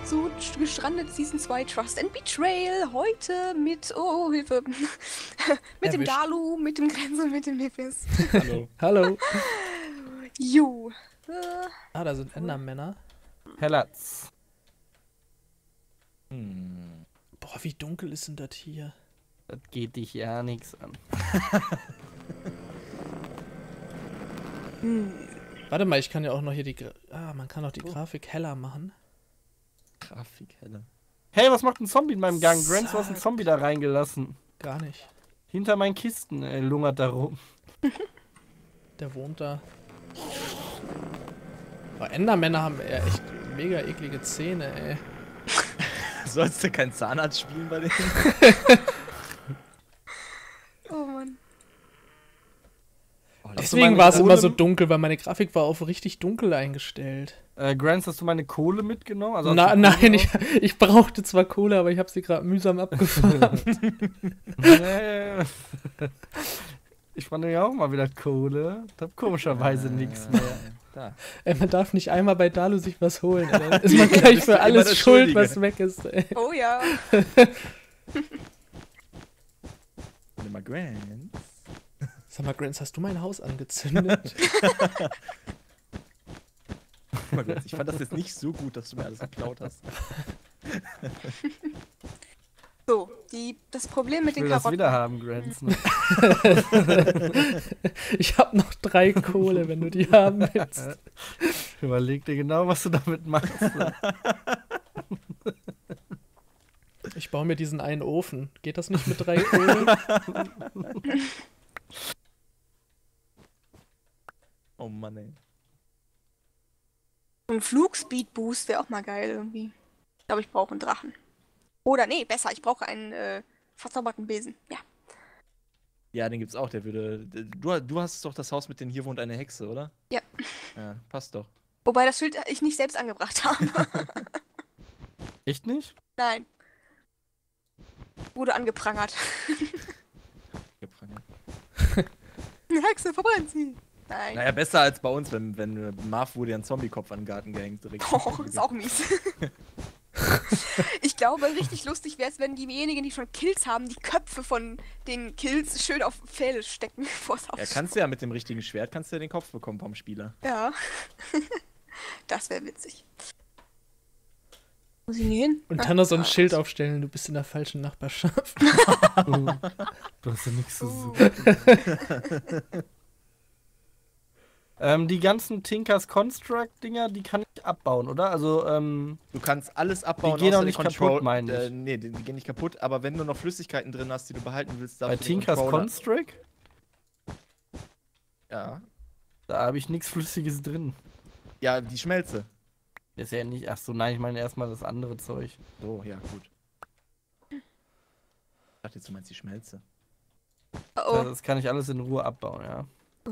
zu Gestrandet Season 2 Trust and Betrayal. Heute mit, oh Hilfe, mit dem Erwischt. Dalu, mit dem Grenz und mit dem Nippes. Hallo. Hallo. Jo. Ah, da sind Endermänner. Hellatz. Boah, wie dunkel ist denn das hier? Das geht dich ja nichts an. Warte mal, ich kann ja auch noch hier die... man kann auch die Grafik heller machen. Grafik heller. Hey, was macht ein Zombie in meinem Gang? Grants, du hast einen Zack. Zombie da reingelassen. Gar nicht. Hinter meinen Kisten, lungert da rum. Der wohnt da. Aber Endermänner haben ja echt mega eklige Zähne, ey. Sollst du keinen Zahnarzt spielen bei denen? Oh Mann. Deswegen war es immer so dunkel, weil meine Grafik war auf richtig dunkel eingestellt. Grants, hast du meine Kohle mitgenommen? Also hast du Nein, Kohle ich brauchte zwar Kohle, aber ich habe sie gerade mühsam abgefahren. Nee. Ich fand ja auch mal wieder Kohle. Ich hab komischerweise nichts mehr. Da. Ey, man darf nicht einmal bei Dalu sich was holen, ey. Dann ist man gleich bist du für immer alles der schuld, Schuldige. was weg ist, ey. Oh ja. Nimm mal Grant. Sag mal, Grants, hast du mein Haus angezündet? Guck mal, Grant, ich fand das jetzt nicht so gut, dass du mir alles geklaut hast. So, das Problem mit Ich den will das Karotten. wieder haben, Grants. Ne? Ich hab noch 3 Kohle, wenn du die haben willst. Überleg dir genau, was du damit machst. Ne? Ich baue mir diesen einen Ofen. Geht das nicht mit 3 Kohle? Oh Mann, ey. Ein Flugspeed-Boost wäre auch mal geil irgendwie. Ich glaube, ich brauche einen Drachen. Oder nee, besser, ich brauche einen verzauberten Besen. Ja. Ja, den gibt's auch, der würde. Du hast doch das Haus mit den hier wohnt eine Hexe, oder? Ja. Ja, passt doch. Wobei das Schild ich nicht selbst angebracht habe. Echt nicht? Nein. Wurde angeprangert. Eine Hexe, verbrennt sie. Nein. Naja, besser als bei uns, wenn Marv wurde ja ein Zombiekopf an den Garten gehängt direkt. Oh, ist auch mies. Ich glaube, richtig lustig wäre es, wenn diejenigen, die schon Kills haben, die Köpfe von den Kills schön auf Pfähle stecken vors Haus. Ja, kannst du ja mit dem richtigen Schwert kannst du ja den Kopf bekommen vom Spieler. Ja. Das wäre witzig. Muss ich nie hin? Und dann noch so ein Schild aufstellen, du bist in der falschen Nachbarschaft. Du hast ja nichts zu suchen. Die ganzen Tinkers Construct-Dinger, die kann ich abbauen, oder? Also, Du kannst alles abbauen. Die gehen außer auch nicht kaputt, meine ich. Nee, die gehen nicht kaputt, aber wenn du noch Flüssigkeiten drin hast, die du behalten willst, bei darfst du den Tinkers Controller- Construct, Ja. da habe ich nichts Flüssiges drin. Ja, die Schmelze. Das ist ja nicht. Ach so, nein, ich meine erstmal das andere Zeug. So, ja, gut. Ich dachte jetzt, du meinst die Schmelze. Oh, Das kann ich alles in Ruhe abbauen, ja.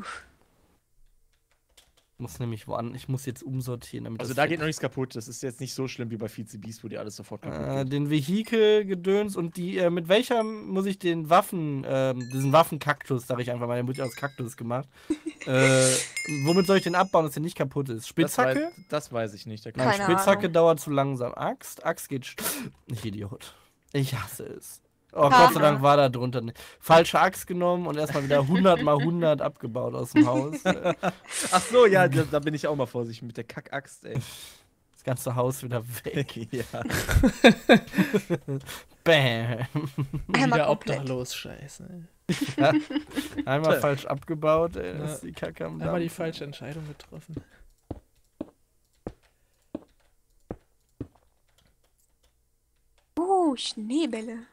Muss nämlich ich muss jetzt umsortieren, damit Also das da fit geht noch nichts kaputt. Das ist jetzt nicht so schlimm wie bei Vize Beast, wo dir alles sofort kaputt geht. den Vehikel-Gedöns und die, mit welcher muss ich den diesen Waffenkaktus, sag ich einfach mal, den wurde aus Kaktus gemacht. Womit soll ich den abbauen, dass der nicht kaputt ist? Spitzhacke? Das weiß ich nicht. Da Nein, Keine Spitzhacke Ahnung. dauert zu langsam. Axt geht. Ich Idiot. Ich hasse es. Oh, Haha. Gott sei Dank war da drunter. Falsche Axt genommen und erstmal wieder 100 mal 100 abgebaut aus dem Haus. Ach so, ja, da bin ich auch mal vorsichtig mit der Kackaxt, ey. Das ganze Haus wieder weg. Ja. Bam. Einmal Wieder komplett. obdachlos, scheiße. Ey. Ja. Einmal Toll. falsch abgebaut, ey. Ja. Ist die Kacke am Einmal die Dampfen. falsche Entscheidung getroffen. Schneebälle.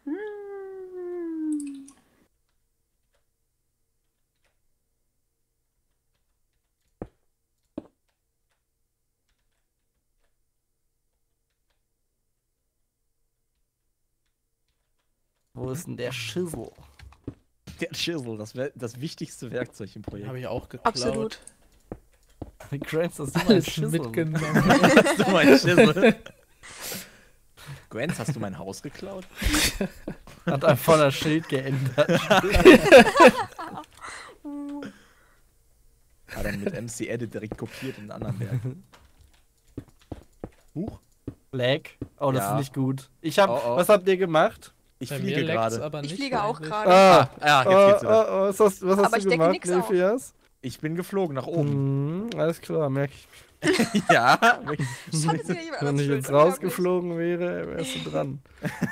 Wo ist denn der Schissel? Der Chisel, das wichtigste Werkzeug im Projekt. Habe ich auch geklaut. Absolut. Grants, das ist mein Alles Schissel. mitgenommen. Hast du mein Chisel? Gwen, hast du mein Haus geklaut? Hat einfach das Schild geändert. Hat dann mit MC Edit direkt kopiert in einen anderen Werk. Huch. Lag. Oh, das Ja. ist nicht gut. Ich hab. Oh, oh. Was habt ihr gemacht? Ich Bei fliege mir leckt's gerade. aber nicht. Ich fliege auch eigentlich. gerade. Ja, jetzt geht's wieder. Was hast Aber du ich decke gemacht, nix auf. Nelfias? Ich bin geflogen nach oben. Alles klar, merke ich. Ja. Schon ist wieder jemand Wenn anders ich schuld, jetzt rausgeflogen wäre, wärst du dran.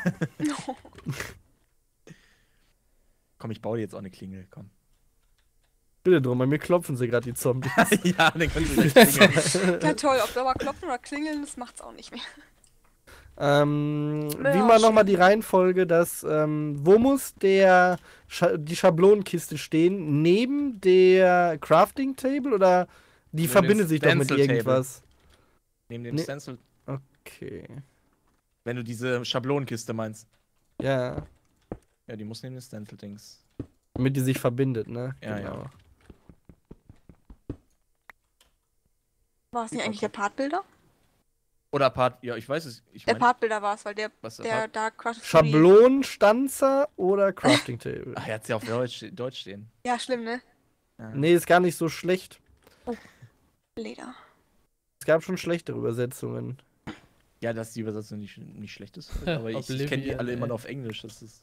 Komm, ich baue dir jetzt auch eine Klingel, komm. Bitte drum, bei mir klopfen sie gerade die Zombies. Ja, dann kannst du gleich klingeln. Ja toll, ob Dauer klopfen oder klingeln, das macht's auch nicht mehr. Wie war nochmal die Reihenfolge, wo muss die Schablonenkiste stehen? Neben der Crafting Table oder die Neben verbindet dem sich doch mit Stencil Table. irgendwas? Neben dem Nee. Stencil, Okay. wenn du diese Schablonenkiste meinst. Ja. Ja, die muss neben dem Stencil-Dings. Damit die sich verbindet, ne? Ja, ja. War es nicht eigentlich der Partbilder? Oder Part, ja, ich weiß es. Ich Der mein, Partbilder war es, weil was der da quasi. Schablonenstanzer oder Crafting Table? Ach, er hat ja auf Deutsch stehen. Ja, schlimm, ne? Ja. Nee, ist gar nicht so schlecht. Leder. Es gab schon schlechtere Übersetzungen. Ja, dass die Übersetzung nicht schlecht ist. Aber ich kenne die Oblivion, alle immer ey. noch auf Englisch. Das ist.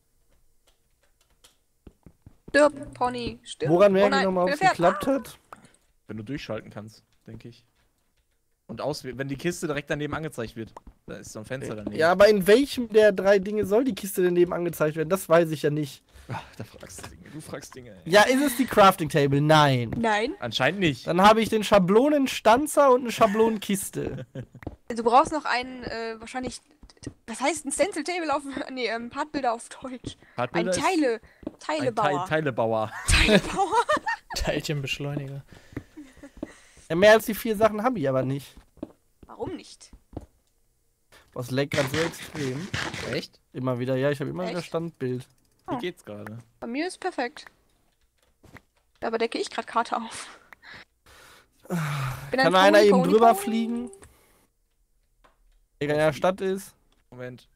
Stirb, Pony, stirb. Woran Oh merken wir nein, nochmal, ob mir es fährt- geklappt hat? Wenn du durchschalten kannst, denke ich. Und wenn die Kiste direkt daneben angezeigt wird. Da ist so ein Fenster daneben. Ja, aber in welchem der 3 Dinge soll die Kiste denn neben angezeigt werden? Das weiß ich ja nicht. Ach, da fragst du Dinge. Du fragst Dinge. Ey. Ja, ist es die Crafting Table? Nein. Nein. Anscheinend nicht. Dann habe ich den Schablonenstanzer und eine Schablonenkiste. Du brauchst noch einen, wahrscheinlich. Was heißt ein Stencil Table auf. Nee, Partbilder auf Deutsch. Ein Partbilder ist Teilebauer. Teilebauer. Teilebauer. Teilchenbeschleuniger. Ja, mehr als die 4 Sachen habe ich aber nicht. Warum nicht? Was leckt gerade so extrem. Echt? Immer wieder, ja, ich habe immer wieder Echt? Standbild. Wie geht's gerade? Bei mir ist perfekt. Dabei decke ich gerade Karte auf. Bin Kann ein einer Pony, eben Pony, drüber Pony. fliegen? Der in der Stadt ist. Moment.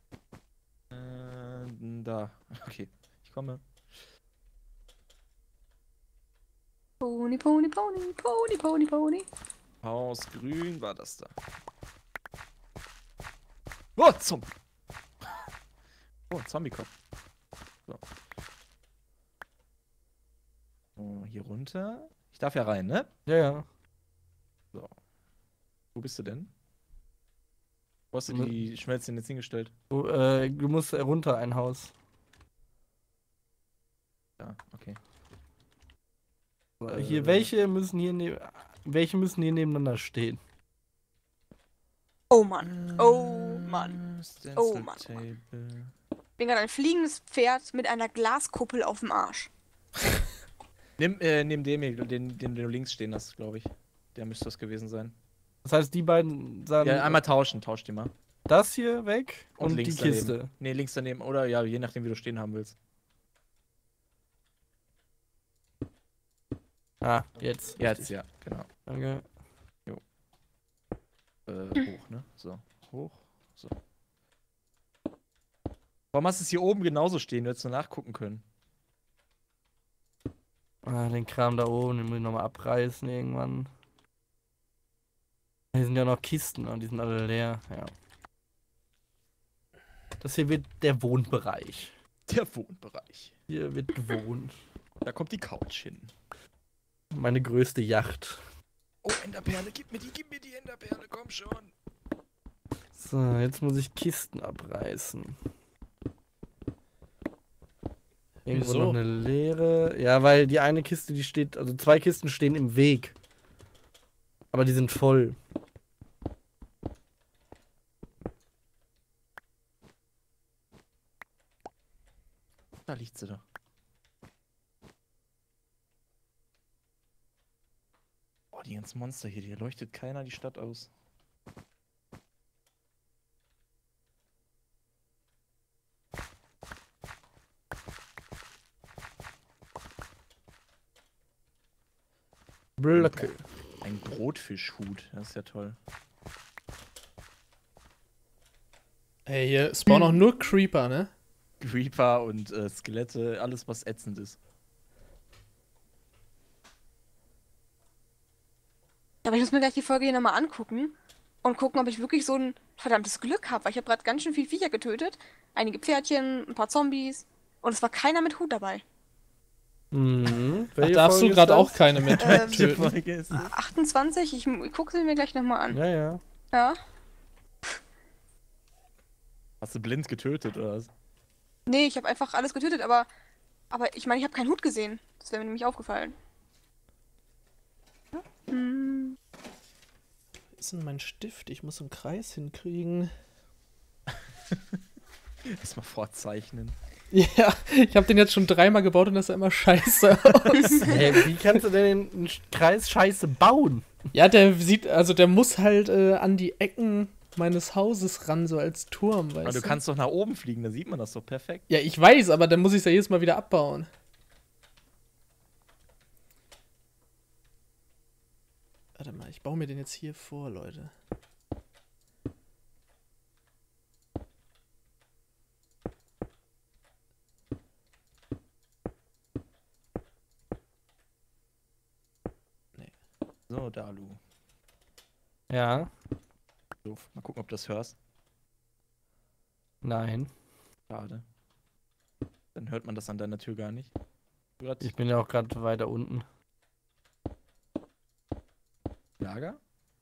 Da. Okay. Ich komme. Pony, Pony, Pony, Pony, Pony, Pony. Haus grün war das da. Oh, Zombie. Oh, Zombie-Kopf. So. Oh, hier runter. Ich darf ja rein, ne? Ja, ja. Wo bist du denn? Wo hast du die Schmelzen jetzt hingestellt? Du musst runter ein Haus. Ja, okay. Hier, welche müssen hier nebeneinander stehen? Oh Mann. Oh Mann. Oh Mann. Table. Bin gerade ein fliegendes Pferd mit einer Glaskuppel auf dem Arsch. Nimm den hier, den du links stehen hast, glaube ich. Der müsste das gewesen sein. Das heißt, die beiden sagen, Ja, einmal tauschen, tausch die mal. das hier weg und die links Kiste. daneben. Nee, links daneben. Oder ja, je nachdem, wie du stehen haben willst. Ah, jetzt. Jetzt, ja, genau. Danke. Hoch, ne? So, hoch. So. Warum hast du es hier oben genauso stehen? Du hättest nur nachgucken können. Ah, den Kram da oben, den muss ich nochmal abreißen irgendwann. Hier sind ja noch Kisten und die sind alle leer. Ja. Das hier wird der Wohnbereich. Der Wohnbereich. Hier wird gewohnt. Da kommt die Couch hin. Meine größte Yacht. Oh, Enderperle, gib mir die Enderperle, komm schon. So, jetzt muss ich Kisten abreißen. Irgendwo Wieso? noch eine leere. Ja, weil die eine Kiste, die steht, also 2 Kisten stehen im Weg. Aber die sind voll. Da liegt sie doch. Oh, die ganzen Monster hier leuchtet keiner die Stadt aus. Blöcke. Ein Brotfischhut, das ist ja toll. Ey, hier spawnen auch nur Creeper, ne? Creeper und Skelette, alles was ätzend ist. Aber ich muss mir gleich die Folge hier nochmal angucken und gucken, ob ich wirklich so ein verdammtes Glück habe, weil ich habe gerade ganz schön viel Viecher getötet. Einige Pferdchen, ein paar Zombies. Und es war keiner mit Hut dabei. Mhm. Ach, Welche darfst du Folge ist gerade das? auch keine mit Welche töten? Folge ist das? 28, ich gucke sie mir gleich nochmal an. Ja, ja. Ja. Hast du blind getötet oder was? Nee, ich habe einfach alles getötet, aber ich meine, ich habe keinen Hut gesehen. Das wäre mir nämlich aufgefallen. Hm. Wo ist denn mein Stift? Ich muss einen Kreis hinkriegen. Erstmal vorzeichnen. Ja, ich habe den jetzt schon 3-mal gebaut und das sah immer scheiße aus. Hey, wie kannst du denn einen Kreis scheiße bauen? Ja, der muss halt an die Ecken meines Hauses ran, so als Turm, weißt Aber du kannst doch nach oben fliegen, da sieht man das doch perfekt. Ja, ich weiß, aber dann muss ich es ja jedes Mal wieder abbauen. Warte mal, ich baue mir den jetzt hier vor, Leute. So, Dalu. Ja, Doof. Mal gucken, ob du das hörst. nein. Schade. Dann hört man das an deiner Tür gar nicht. Ich bin ja auch gerade weiter unten. Lager?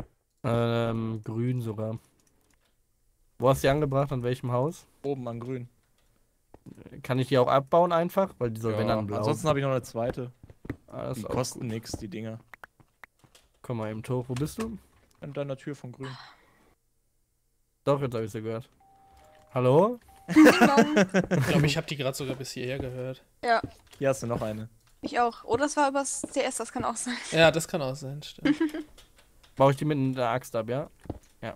Grün sogar. Wo hast du die angebracht? An welchem Haus? Oben an grün. Kann ich die auch abbauen einfach? Weil die soll wenn dann blau. Ansonsten habe ich noch eine zweite. Ah, das Die ist auch kosten gut. nichts, die Dinger. Komm mal eben hoch. Wo bist du? An deiner Tür von grün. Doch, jetzt habe ich sie gehört. Hallo? Ding dong. Ich glaube, ich habe die gerade sogar bis hierher gehört. Ja, Hier hast du noch eine. ich auch. Oder es war übers CS, das kann auch sein. Ja, das kann auch sein, stimmt. Baue ich die mit der Axt ab, ja? Ja.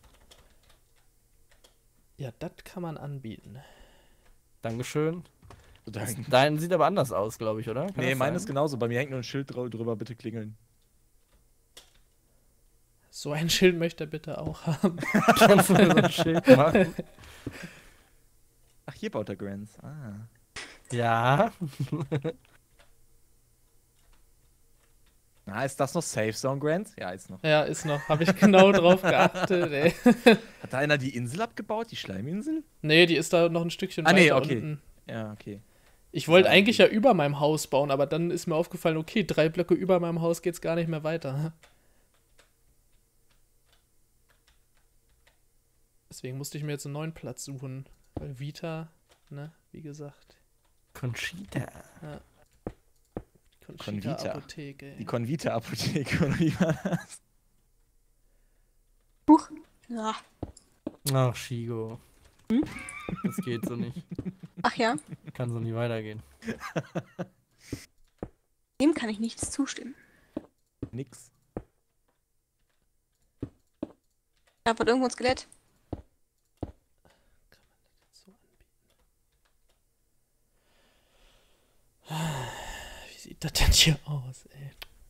Ja, das kann man anbieten. Dankeschön. So, danke. Dein sieht aber anders aus, glaube ich, oder? Kann Nee, das meines sein? genauso. Bei mir hängt nur ein Schild drüber, bitte klingeln. So ein Schild möchte er bitte auch haben. Kannst du mir so ein Schild machen? Ach, hier baut der Grants. Ah. Ja. Na, ist das noch Safe Zone, Grants? Ja, ist noch. Ja, ist noch. Habe ich genau drauf geachtet, ey. Hat da einer die Insel abgebaut, die Schleiminsel? Nee, die ist da noch ein Stückchen Ah, nee, weiter okay. unten. Ja, okay. Ich wollte eigentlich ja über meinem Haus bauen, aber dann ist mir aufgefallen, okay, 3 Blöcke über meinem Haus geht's gar nicht mehr weiter. Deswegen musste ich mir jetzt einen neuen Platz suchen. Weil Vita, ne, wie gesagt. Conchita. Die Conchita-Apotheke. Die Convita-Apotheke, oder wie war das? Huch. Ja. Ach, Shigo. Das geht so nicht. Ach ja, Kann so nicht weitergehen. dem kann ich nichts zustimmen. Nix. Da wird irgendwo ein Skelett. So anbieten. Wie sieht das denn hier aus, ey?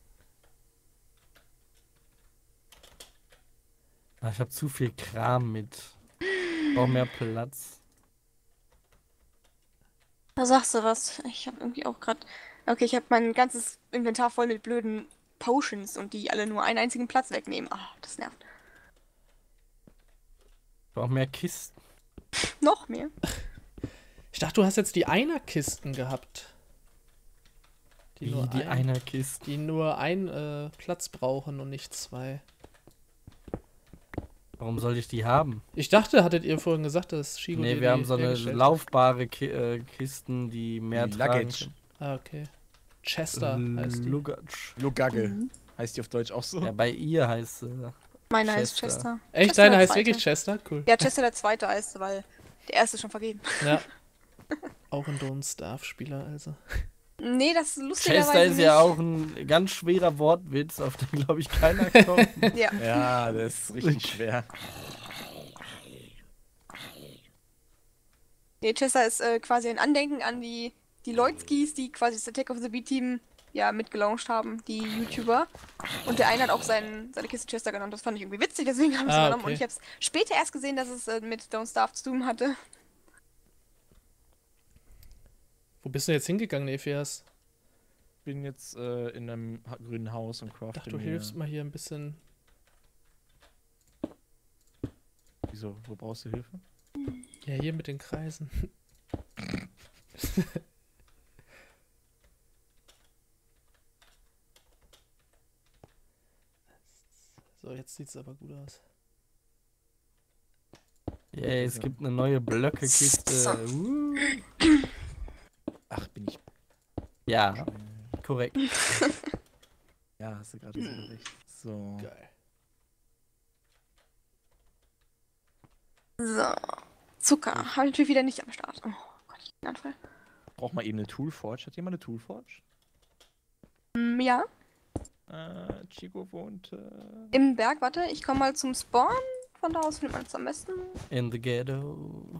Ach, ich habe zu viel Kram mit. Brauche mehr Platz. Da sagst du was. Ich habe irgendwie auch gerade. Okay, ich habe mein ganzes Inventar voll mit blöden Potions und die alle nur einen einzigen Platz wegnehmen. Ah, das nervt. Ich brauche mehr Kisten. Noch mehr. Ich dachte, du hast jetzt die Einer-Kisten gehabt. Wie die einer Kiste. Die nur einen Platz brauchen und nicht 2. Warum soll ich die haben? Ich dachte, hattet ihr vorhin gesagt, dass Shigo Nee, die wir haben so eine hergestellt hat? laufbare Kisten, die mehr Die tragen Luggage. Ah, okay. Chester heißt die. Luggage. Lugagge. Heißt die auf Deutsch auch so? Ja, bei ihr heißt sie. Meiner heißt Chester. Chester. Echt, Chester deine der heißt Zweite. wirklich Chester? Cool. Ja, Chester der Zweite heißt, weil der Erste ist schon vergeben. Ja. Auch ein Don't Starve-Spieler, also. Nee, das ist lustigerweise Chester ist ja nicht. auch ein ganz schwerer Wortwitz, auf den, glaube ich, keiner kommt. Ja. Ja, das ist richtig schwer. Nee, Chester ist quasi ein Andenken an die Lloydskis, die quasi das Attack of the B-Team ja mitgelauncht haben, die YouTuber. Und der eine hat auch seine Kiste Chester genannt. Das fand ich irgendwie witzig, deswegen habe ich es Ah, genommen. okay. Und ich habe es später erst gesehen, dass es mit Don't Starve zu tun hatte. Wo bist du jetzt hingegangen, Ephias? Bin jetzt in einem grünen Haus und Ich crafte dachte, du mir hilfst mal hier ein bisschen. Wieso? Wo brauchst du Hilfe? Ja, hier mit den Kreisen. So, jetzt sieht's aber gut aus. Yay, es gibt eine neue Blöcke-Kiste. Ach, bin ich. Ja, korrekt. Ja, hast du gerade so recht. So. Geil. So. Zucker. Habe ich natürlich wieder nicht am Start. Oh Gott, ich bin Anfall. Braucht mal eben eine Toolforge. Hat jemand eine Toolforge? Ja, Chico wohnt. im Berg. Warte, ich komme mal zum Spawn. Von da aus findet man es am besten. In the ghetto.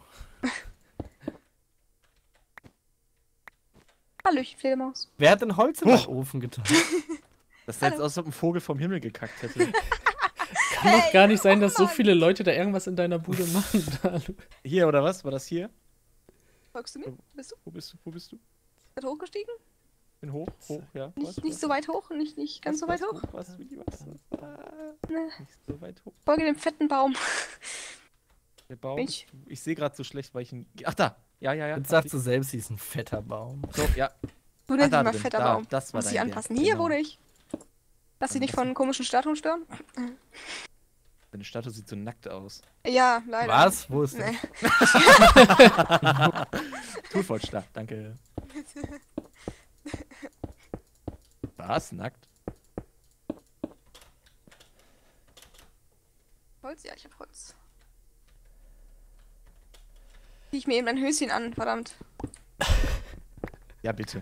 Hallöchen, Fledermaus. Wer hat denn Holz in den Ofen getan? Das sah jetzt aus, als ob ein Vogel vom Himmel gekackt hätte. Kann doch gar nicht sein, dass so Mann. viele Leute da irgendwas in deiner Bude machen. Hier, oder was? War das hier? Folgst du mir? Bist du? Wo bist du? Wo bist du? Weit hochgestiegen? Bin hoch, ja. Nicht so weit hoch, nicht ganz so weit hoch. Was? Wie was? Ne. Nicht so weit hoch. Folge dem fetten Baum. Der Baum. Ich- Ich sehe gerade so schlecht, weil ich ihn. Ach da! Ja. Jetzt sagst du selbst, sie ist ein fetter Baum. So, ja. Du nennst da mich mal drin, fetter da, Baum. das war Muss ich dein anpassen. Wert, Hier genau. wurde ich. Lass dich nicht von komischen Statuen stören? Deine Statue sieht so nackt aus. Ja, leider. Was? Wo ist das? Nee. Toolforge da, danke. Was? Nackt? Holz? Ja, ich hab Holz. Zieh ich mir eben ein Höschen an, verdammt. Ja, bitte.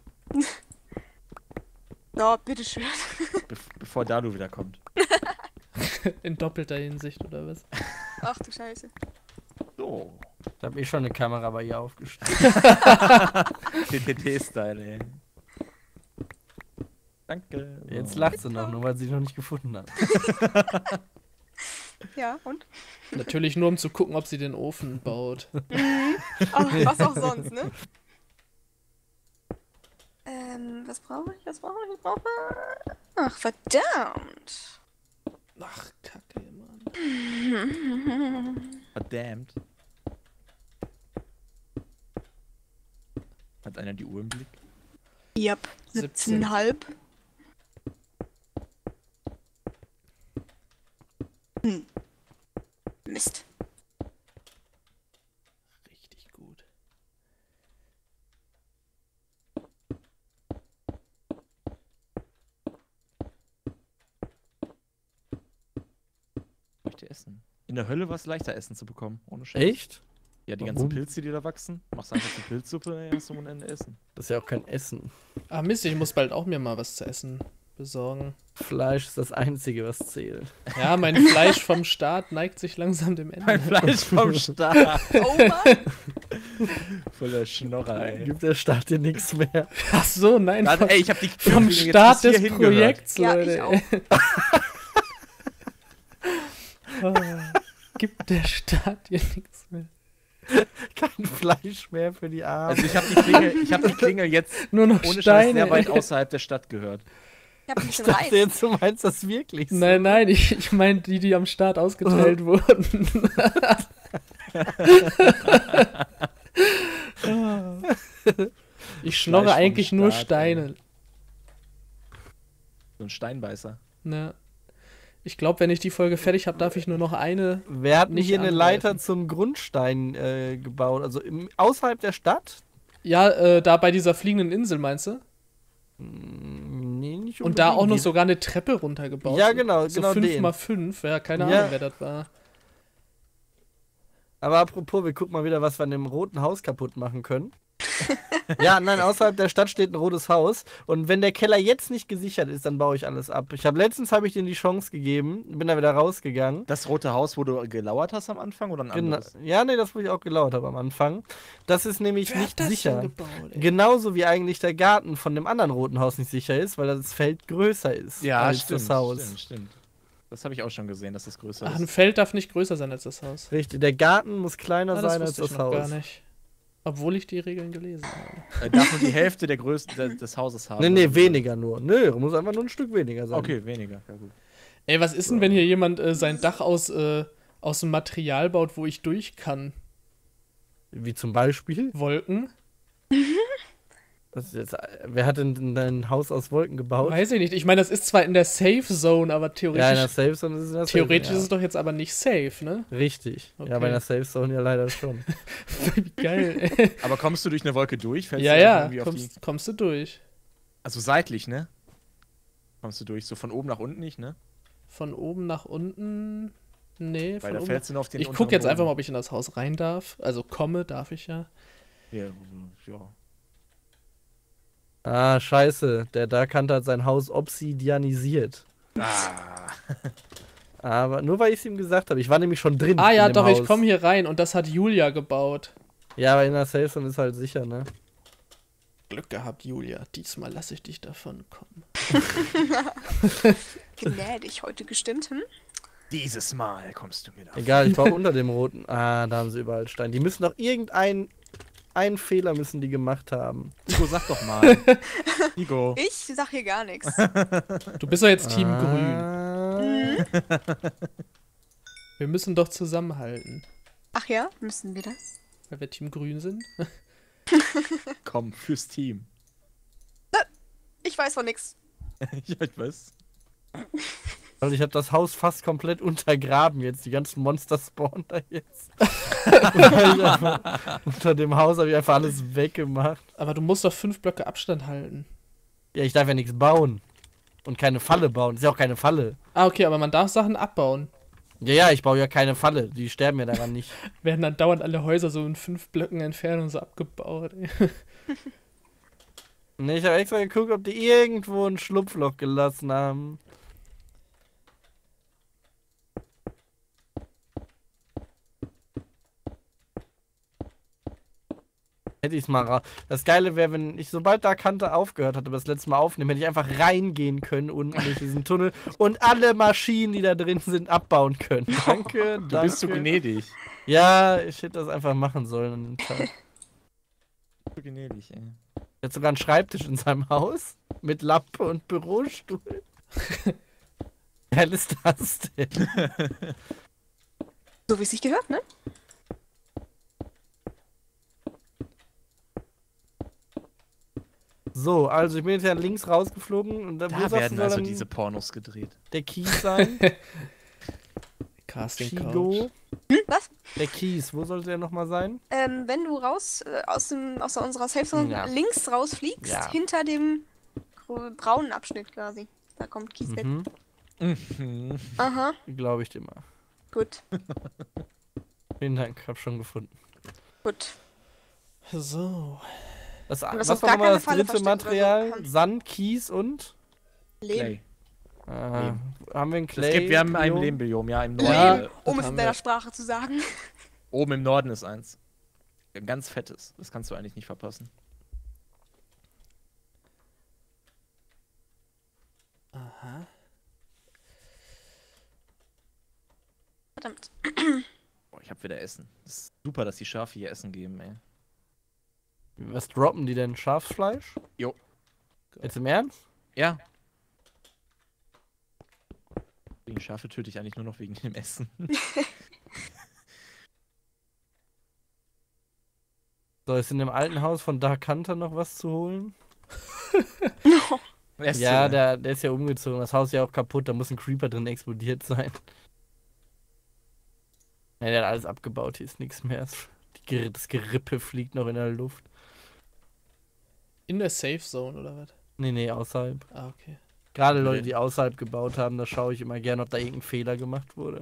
Ja, bitteschön. Bevor Dalu wieder kommt. In doppelter Hinsicht, oder was? Ach du Scheiße. So. Ich habe schon eine Kamera bei ihr aufgestellt. TTT-Style, ey. Danke. Jetzt lacht sie noch, nur weil sie noch nicht gefunden hat. Ja, und? Natürlich nur, um zu gucken, ob sie den Ofen baut. Ach, was auch sonst, ne? Was brauche ich? Was brauche ich? Ich brauche... Ach, verdammt. Ach, Kacke, Mann. Verdammt. Hat einer die Uhr im Blick? Yep, 17,5. Mist. Richtig gut. Ich möchte essen. In der Hölle war es leichter, Essen zu bekommen. Ohne Scheiß. Echt? Ja, die Warum? ganzen Pilze, die da wachsen. Machst einfach die Pilzsuppe, dann hast du ohne Ende Essen. Das ist ja auch kein Essen. Ah, Mist, ich muss bald auch mir mal was zu essen besorgen. Fleisch ist das Einzige, was zählt. Ja, mein Fleisch vom Start neigt sich langsam dem Ende. Fleisch vom Start. Oh Mann. Voller Schnorrer, ey. Gibt der Staat dir nichts mehr. Ach so, nein, Warte, ey, ich hab die vom jetzt Start bis des hierhin gehört. Projekts, Ja, Leute. ich auch. Gibt der Staat dir nichts mehr? Kein Fleisch mehr für die Armen. Also ich hab die Klingel jetzt Nur noch ohne Scheiß Steine. sehr weit außerhalb der Stadt gehört. Ich hab ein bisschen Ich dachte Reis. jetzt, du meinst das wirklich so. Nein, nein, ich meine die am Start ausgeteilt wurden. Ich schnorre Fleisch vom eigentlich nur Staat, Steine. So ein Steinbeißer. Ne. Ich glaube, wenn ich die Folge fertig habe, darf ich nur noch eine. Wir hatten Nicht hier eine angreifen. Leiter zum Grundstein gebaut. Also außerhalb der Stadt. Ja, da bei dieser fliegenden Insel, meinst du? Nee, nicht Und da auch noch unbedingt. sogar eine Treppe runtergebaut. Ja, genau, So genau 5x5, ja, keine Ja. Ahnung, wer das war. Aber apropos, wir gucken mal wieder, was wir an dem roten Haus kaputt machen können. Ja, nein, außerhalb der Stadt steht ein rotes Haus. Und wenn der Keller jetzt nicht gesichert ist, dann baue ich alles ab. Letztens habe ich denen die Chance gegeben, bin da wieder rausgegangen. Das rote Haus, wo du gelauert hast am Anfang oder ein Genau. anderes? Ja, nee, das wo ich auch gelauert habe am Anfang. Das ist nämlich Wer nicht hat das sicher. denn gebaut, ey? Genauso wie eigentlich der Garten von dem anderen roten Haus nicht sicher ist, weil das Feld größer ist als das Haus. Stimmt. Das habe ich auch schon gesehen, dass das größer Ach, ein ist. Feld darf nicht größer sein als das Haus. Richtig, der Garten muss kleiner Ah, das sein als wusste ich das noch gar Haus. nicht. Obwohl ich die Regeln gelesen habe. Darf nur die Hälfte der Größe des Hauses haben. Nee, weniger nur. Nö, muss einfach nur ein Stück weniger sein. Okay, weniger. Ja, gut. Ey, was ist denn, wenn hier jemand sein Dach aus aus dem Material baut, wo ich durch kann. Wie zum Beispiel? Wolken? Wer hat denn dein Haus aus Wolken gebaut? Weiß ich nicht. Ich meine, das ist zwar in der Safe Zone, aber Ja, in theoretisch, der Safe Zone ist es in der Safe theoretisch Zone, ist es doch jetzt aber nicht safe, ne? ja. Richtig. Okay. Ja, bei der Safe Zone ja leider schon. Wie geil, ey. Aber kommst du durch eine Wolke durch? Fällst Ja, du ja, irgendwie auf die... kommst du durch. Also seitlich, ne? Kommst du durch, so von oben nach unten nicht, ne? Von oben nach unten. Nee, Weil von da oben. fällst du nur auf den Ich unteren gucke jetzt einfach mal, Boden. ob ich in das Haus rein darf. Also komme, darf ich ja. Ja, ja. Ah, scheiße. Der Dark Hunter hat sein Haus obsidianisiert. Ah. Aber nur weil ich es ihm gesagt habe. Ich war nämlich schon drin. Ah ja, in dem doch, ich Haus. komme hier rein und das hat Julia gebaut. Ja, aber in der Safe Zone ist halt sicher, ne? Glück gehabt, Julia. Diesmal lasse ich dich davon kommen. Gnädig heute gestimmt, hm? Dieses Mal kommst du mir da. Egal, ich baue unter dem roten. Ah, da haben sie überall Stein. Die müssen doch einen Fehler müssen die gemacht haben. Igo, sag doch mal. Igo. Ich sag hier gar nichts. Du bist doch jetzt Team Grün. Ah. Wir müssen doch zusammenhalten. Ach ja, müssen wir das? Weil wir Team Grün sind. Komm, fürs Team. Ich weiß von nix. Ja, ich weiß. Also ich habe das Haus fast komplett untergraben jetzt. Die ganzen Monster spawnen da jetzt. Unter dem Haus habe ich einfach alles weggemacht. Aber du musst doch 5 Blöcke Abstand halten. Ja, ich darf ja nichts bauen. Und keine Falle bauen. Das ist ja auch keine Falle. Ah, okay, aber man darf Sachen abbauen. Ja, ich baue ja keine Falle. Die sterben ja daran nicht. Werden dann dauernd alle Häuser so in 5 Blöcken Entfernung so abgebaut. Ey. Ne, ich habe extra geguckt, ob die irgendwo ein Schlupfloch gelassen haben. Hätte ich es mal raus. Das Geile wäre, wenn ich, sobald da Kante aufgehört hatte, das letzte Mal aufnehmen, hätte ich einfach reingehen können unten durch diesen Tunnel und alle Maschinen, die da drin sind, abbauen können. Danke, Du danke. bist so gnädig. Ja, ich hätte das einfach machen sollen an dem Tag. So gnädig, ey. Er hat sogar einen Schreibtisch in seinem Haus mit Lampe und Bürostuhl. Wie geil ist das denn? So wie es sich gehört, ne? So, also ich bin jetzt ja links rausgeflogen und da, wo Da sagst du, werden soll also dann diese Pornos gedreht. der Kies sein? Casting Chigo. Couch. Was? Der Kies, wo sollte der nochmal sein? Wenn du raus aus unserer Safe Zone Ja. links rausfliegst, Ja. hinter dem braunen Abschnitt quasi. Da kommt Kies weg. Mhm, Mhm. Aha, glaube ich dir mal. gut. Vielen Dank, hab schon gefunden. Gut. So. Das, das was auf war gar nochmal keine das Falle dritte versteckt oder Material? so. Sand, Kies und? Leben. Clay. Haben wir ein Clay? Es gibt, wir haben ein Biom? Lehmbiom, ja, im Norden. Ja. Leben, um das es haben in deiner wir. Sprache zu sagen. Oben im Norden ist eins. Ein ganz fettes. Das kannst du eigentlich nicht verpassen. Aha. Verdammt. Boah, ich hab wieder Essen. Das ist super, dass die Schafe hier Essen geben, ey. Was droppen die denn? Schafsfleisch? Jo. Jetzt im Ernst? Ja. Wegen Schafe töte ich eigentlich nur noch wegen dem Essen. So, ist in dem alten Haus von Dark Hunter noch was zu holen? Ja, der ist ja umgezogen. Das Haus ist ja auch kaputt. Da muss ein Creeper drin explodiert sein. Ja, der hat alles abgebaut. Hier ist nichts mehr. Das Gerippe fliegt noch in der Luft. In der Safe Zone oder was? Nee, außerhalb. Ah, okay. Gerade Leute, die außerhalb gebaut haben, da schaue ich immer gerne, ob da irgendein Fehler gemacht wurde.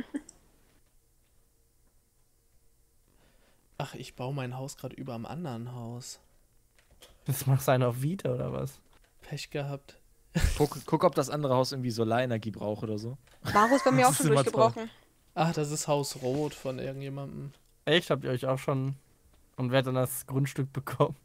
Ach, ich baue mein Haus gerade über am anderen Haus. Das macht einer auf Vita oder was? Pech gehabt. Guck, ob das andere Haus irgendwie Solarenergie braucht oder so. Maro ist bei mir auch Das schon ist immer durchgebrochen. Ach, das ist Haus Rot von irgendjemandem. Echt? Habt ihr euch auch schon... Und wer hat dann das Grundstück bekommen?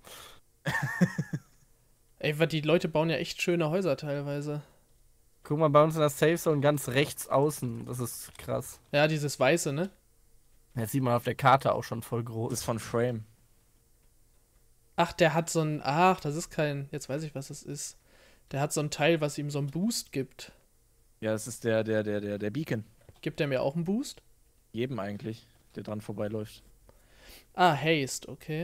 Ey, weil die Leute bauen ja echt schöne Häuser teilweise. Guck mal, bei uns in der Safe Zone ganz rechts außen. Das ist krass. Ja, dieses Weiße, ne? Jetzt sieht man auf der Karte auch schon voll Das groß. ist von Frame. Ach, der hat so ein... Ach, das ist kein... Jetzt weiß ich, was das ist. Der hat so ein Teil, was ihm so einen Boost gibt. Ja, das ist der Beacon. Gibt der mir auch einen Boost? Jedem eigentlich, der dran vorbeiläuft. Ah, Haste, okay.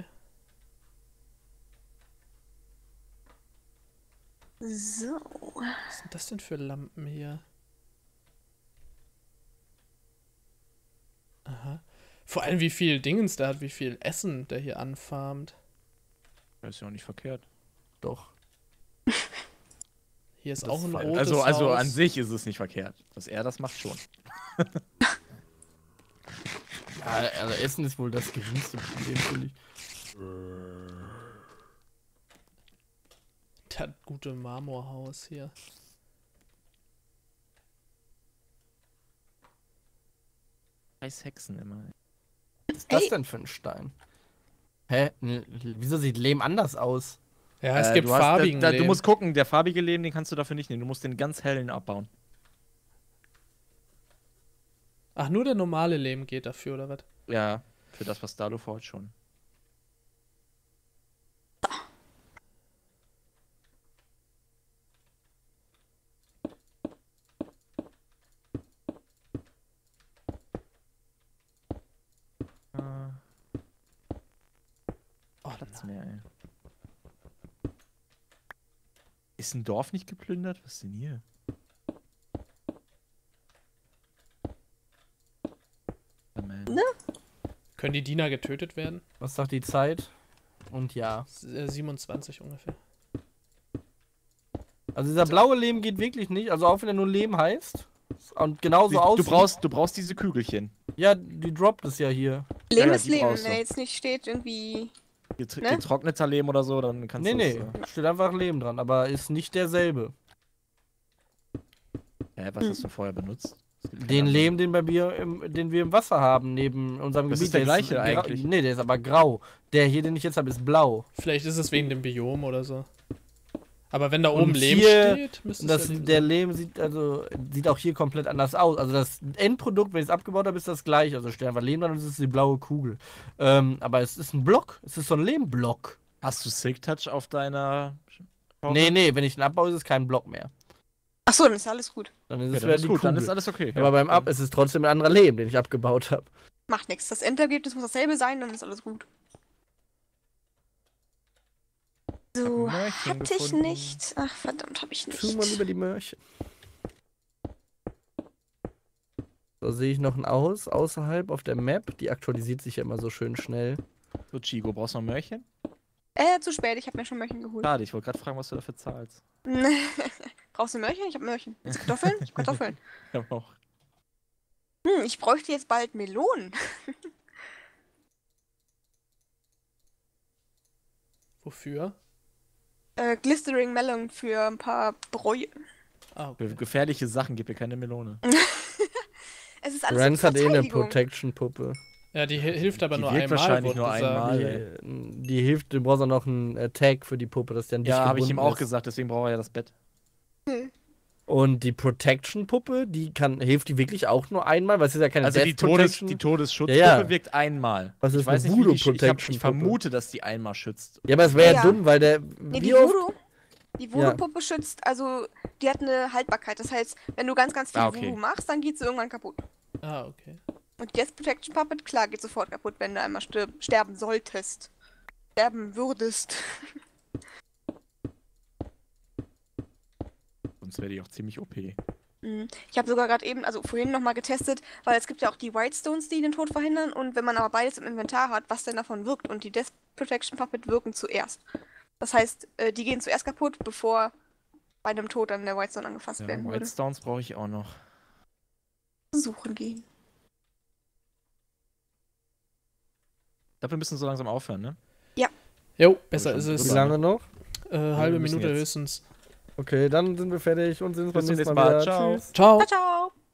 So. Was sind das denn für Lampen hier? Aha. Vor allem, wie viel Dingens der hat, wie viel Essen der hier anfarmt. Das ist ja auch nicht verkehrt. Doch. Hier ist Das auch ein ist falsch. rotes Also Haus. an sich ist es nicht verkehrt. Dass er das macht schon. Ja, also Essen ist wohl das geringste Problem, finde ich. Der hat gute Marmorhaus hier. Scheiß Hexen immer. Was ist das Ey. denn für ein Stein? Hä? Wieso sieht Lehm anders aus? Ja, es gibt du hast- farbigen Du Lehm. musst gucken, der farbige Lehm, den kannst du dafür nicht nehmen. Du musst den ganz hellen abbauen. Ach, nur der normale Lehm geht dafür, oder was? Ja, für das, was Dalo vorhat schon. Oh, Platz mehr, ey. Ist ein Dorf nicht geplündert? Was ist denn hier? Ne? Können die Diener getötet werden? Was sagt die Zeit? Und ja. 27 ungefähr. Also dieser blaue Lehm geht wirklich nicht. Also auch wenn er nur Lehm heißt. Und genauso aussieht. Du brauchst diese Kügelchen. Ja, die droppt es ja hier. Leben Ja, ist die Leben. brauchst du. Wenn jetzt nicht steht, irgendwie. Ne? Getrockneter Lehm oder so, dann kannst Nee, du nee. das, Steht einfach Lehm dran, aber ist nicht derselbe. was hast du vorher benutzt? Es gibt keine Den anderen. Lehm, den wir im Wasser haben, neben unserem Das Gebiet. ist der gleiche gra- eigentlich. Nee, der ist aber grau. Der hier, den ich jetzt habe, ist blau. Vielleicht ist es wegen dem Biom oder so. Aber wenn da Und oben Lehm hier- steht, müsste Und das, es ja Lehm der sein. Lehm sieht auch hier komplett anders aus. Also das Endprodukt, wenn ich es abgebaut habe, ist das gleiche. Also steht einfach Lehm dran und es ist die blaue Kugel. Aber es ist ein Block. Es ist so ein Lehmblock. Hast du Silk Touch auf deiner. Nee, wenn ich ihn abbaue, ist es kein Block mehr. Achso, dann ist alles gut. Dann ist Ja, es dann wieder ist die gut, Kugel. dann ist alles okay. Aber beim Ab ist es trotzdem ein anderer Lehm, den ich abgebaut habe. Macht nichts. Das Endergebnis muss dasselbe sein, dann ist alles gut. So, Hab ein Märchen hatte ich gefunden. nicht. Ach, verdammt, habe ich nicht. Tu mal lieber die Mörchen. So sehe ich noch ein außerhalb auf der Map. Die aktualisiert sich ja immer so schön schnell. So, Chigo, brauchst du noch ein Mörchen? Zu spät, ich habe mir schon Mörchen geholt. Schade, ich wollte gerade fragen, was du dafür zahlst. Brauchst du Mörchen? Ich habe Mörchen. Willst du Kartoffeln? Ich hab Kartoffeln. Ich hab noch. Ich bräuchte jetzt bald Melonen. Wofür? Glistering Melon für ein paar Bräu. Ah, Für okay. gefährliche Sachen gib mir keine Melone. Es ist alles Rance zur hat eh eine Verteidigung. Protection-Puppe. Ja, die hilft aber Die nur wirkt einmal. wahrscheinlich wurde nur gesagt. einmal. Die hilft, du brauchst auch noch einen Tag für die Puppe, dass die an dich Ja, habe ich ihm gebunden auch ist. gesagt, deswegen braucht er ja das Bett. Und die Protection-Puppe, hilft die wirklich auch nur einmal? Weil es ist ja keine Also die, Death Protection. die Todesschutzpuppe Ja, ja. wirkt einmal. Was ist ich weiß eine nicht, wie die, ich Voodoo-Protection-Puppe? vermute, dass die einmal schützt. Ja, aber es wäre ja Ja. dumm, weil der. Nee, wie oft? Die Voodoo-Puppe schützt, also die hat eine Haltbarkeit. Das heißt, wenn du ganz, ganz viel Okay. Voodoo machst, dann geht sie irgendwann kaputt. Ah, okay. Und die Death Protection Puppet, klar, geht sofort kaputt, wenn du einmal sterben solltest. Sterben würdest. Sonst wäre die auch ziemlich OP. Ich habe sogar gerade eben, also vorhin nochmal getestet, weil es gibt ja auch die Whitestones, die den Tod verhindern. Und wenn man aber beides im Inventar hat, was denn davon wirkt. Und die Death Protection Puppet wirken zuerst. Das heißt, die gehen zuerst kaputt, bevor bei einem Tod dann der Whitestone angefasst Ja, werden würde. Whitestones brauche ich auch noch. Suchen gehen. Ich glaube, wir müssen so langsam aufhören, ne? Jo, besser schon ist Wie es. drüber. lange noch? Halbe wir müssen Minute jetzt. höchstens. Okay, dann sind wir fertig und sehen uns beim Bis zum nächsten nächsten Mal Mal. wieder. Ciao. Tschüss. Ciao. Ciao, ciao!